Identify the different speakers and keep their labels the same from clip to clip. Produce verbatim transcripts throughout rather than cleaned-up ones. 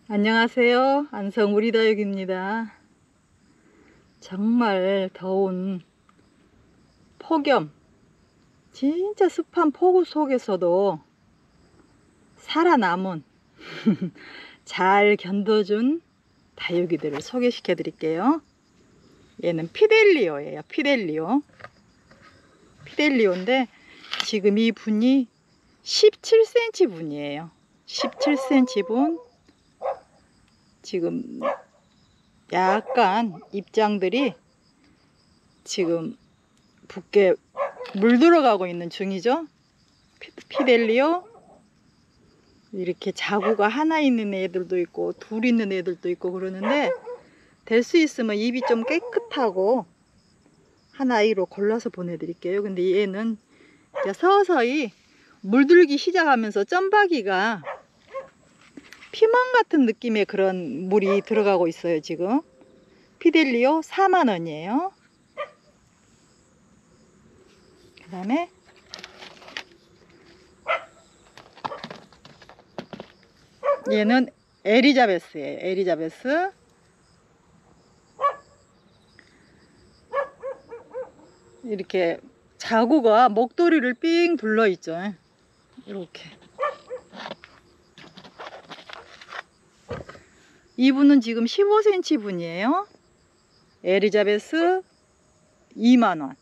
Speaker 1: 안녕하세요. 안성우리다육입니다. 정말 더운 폭염, 진짜 습한 폭우 속에서도 살아남은 잘 견뎌준 다육이들을 소개시켜 드릴게요. 얘는 피델리오예요. 피델리오. 피델리오인데 지금 이 분이 십칠 센티미터 분이에요. 십칠 센티미터 분. 지금 약간 입장들이 지금 붓게 물들어가고 있는 중이죠. 피델리오. 이렇게 자구가 하나 있는 애들도 있고 둘 있는 애들도 있고 그러는데, 될 수 있으면 입이 좀 깨끗하고 한 아이로 골라서 보내드릴게요. 근데 얘는 서서히 물들기 시작하면서 점박이가 피멍 같은 느낌의 그런 물이 들어가고 있어요. 지금 피델리오 사만 원이에요. 그 다음에 얘는 에리자베스예요. 에리자베스. 이렇게 자구가 목도리를 삥 둘러 있죠. 이렇게. 이분은 지금 십오 센티미터 분이에요. 에리자베스 이만 원.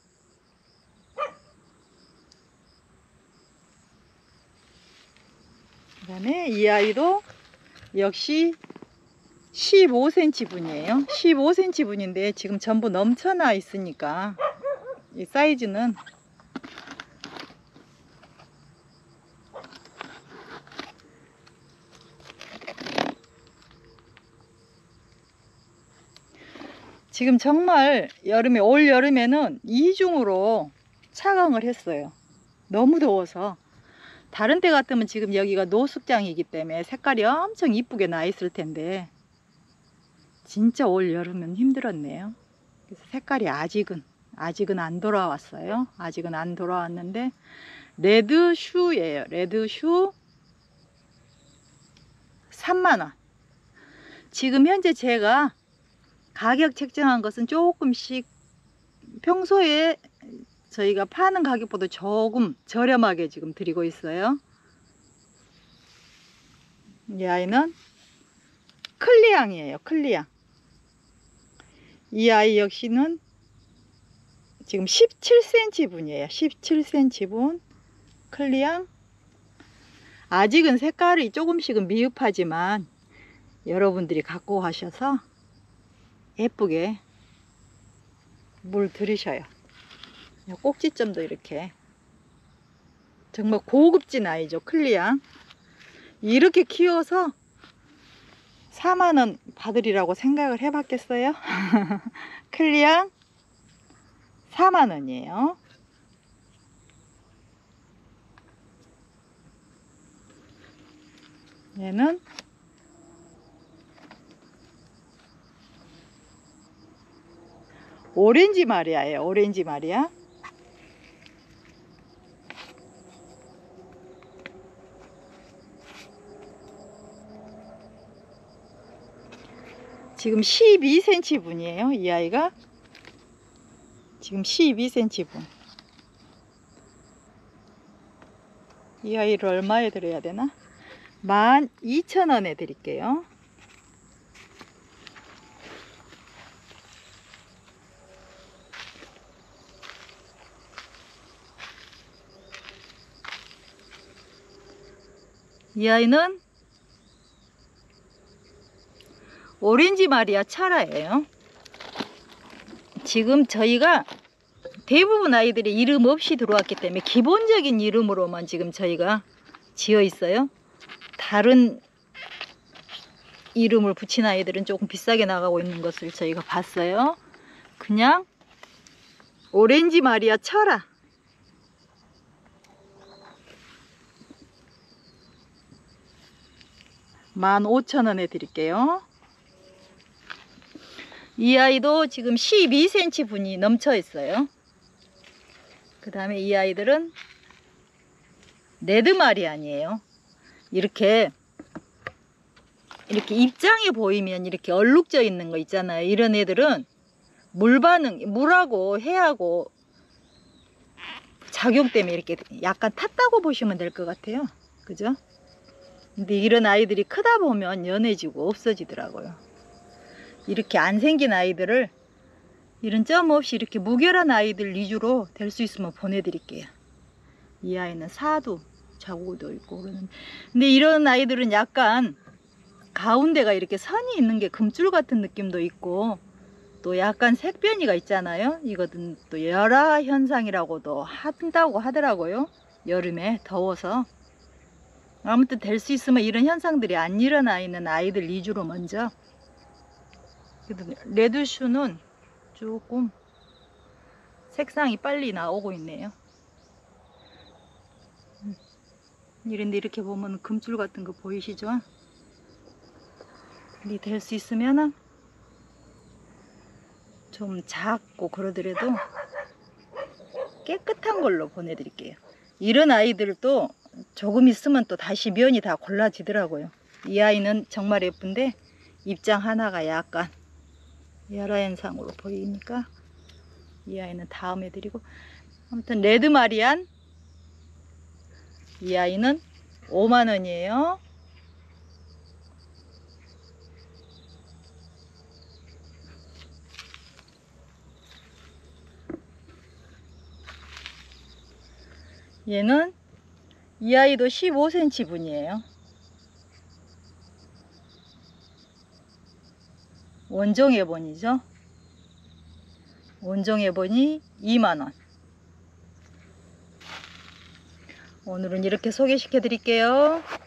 Speaker 1: 그 다음에 이 아이도 역시 십오 센티미터 분이에요. 십오 센티미터 분인데 지금 전부 넘쳐나 있으니까 이 사이즈는 지금 정말 여름에, 올 여름에는 이중으로 차광을 했어요. 너무 더워서. 다른 때 같으면 지금 여기가 노숙장이기 때문에 색깔이 엄청 이쁘게 나 있을 텐데 진짜 올 여름은 힘들었네요. 그래서 색깔이 아직은 아직은 안 돌아왔어요. 아직은 안 돌아왔는데 레드 슈예요. 레드 슈 삼만 원. 지금 현재 제가 가격 책정한 것은 조금씩 평소에 저희가 파는 가격보다 조금 저렴하게 지금 드리고 있어요. 이 아이는 클리앙이에요. 클리앙. 이 아이 역시는 지금 십칠 센티미터 분이에요. 십칠 센티미터 분 클리앙. 아직은 색깔이 조금씩은 미흡하지만 여러분들이 갖고 가셔서 예쁘게 물 들이셔요. 꼭지점도 이렇게 정말 고급진 아이죠. 클리앙. 이렇게 키워서 사만 원 받으리라고 생각을 해 봤겠어요? 클리앙 사만 원이에요. 얘는 오렌지 마리아예요. 오렌지 마리아. 지금 십이 센티미터 분이에요. 이 아이가 지금 십이 센티미터 분. 이 아이를 얼마에 드려야 되나? 만 이천 원에 드릴게요. 이 아이는 오렌지 마리아 차라예요. 지금 저희가 대부분 아이들이 이름 없이 들어왔기 때문에 기본적인 이름으로만 지금 저희가 지어 있어요. 다른 이름을 붙인 아이들은 조금 비싸게 나가고 있는 것을 저희가 봤어요. 그냥 오렌지 마리아 철아. 만 오천 원에 드릴게요. 이 아이도 지금 십이 센티미터 분이 넘쳐 있어요. 그 다음에 이 아이들은 레드 마리안이에요. 이렇게 이렇게 입장에 보이면 이렇게 얼룩져 있는 거 있잖아요. 이런 애들은 물 반응, 물하고 해하고 작용 때문에 이렇게 약간 탔다고 보시면 될 것 같아요. 그죠? 근데 이런 아이들이 크다 보면 연해지고 없어지더라고요. 이렇게 안 생긴 아이들을 이런 점 없이 이렇게 무결한 아이들 위주로 될 수 있으면 보내드릴게요. 이 아이는 사두 자고도 있고 그러는. 근데 이런 아이들은 약간 가운데가 이렇게 선이 있는 게 금줄 같은 느낌도 있고 또 약간 색변이가 있잖아요. 이거는 또 열화 현상이라고도 한다고 하더라고요. 여름에 더워서. 아무튼 될 수 있으면 이런 현상들이 안 일어나 있는 아이들 위주로 먼저. 레드슈는 조금 색상이 빨리 나오고 있네요. 이런데 이렇게 보면 금줄 같은 거 보이시죠? 근데 될 수 있으면은 좀 작고 그러더라도 깨끗한 걸로 보내드릴게요. 이런 아이들도 조금 있으면 또 다시 면이 다 골라지더라고요. 이 아이는 정말 예쁜데 입장 하나가 약간 열화 현상으로 보이니까 이 아이는 다음에 드리고, 아무튼 레드 마리안 이 아이는 오만 원이에요. 얘는 이 아이도 십오 센티미터 분이에요. 원종 에본이죠. 원종 에본이 이만 원. 오늘은 이렇게 소개시켜 드릴게요.